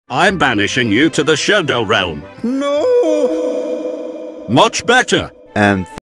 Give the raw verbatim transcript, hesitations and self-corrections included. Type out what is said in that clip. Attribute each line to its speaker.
Speaker 1: I'm banishing you to the Shadow Realm.
Speaker 2: No!
Speaker 1: Much better.
Speaker 3: And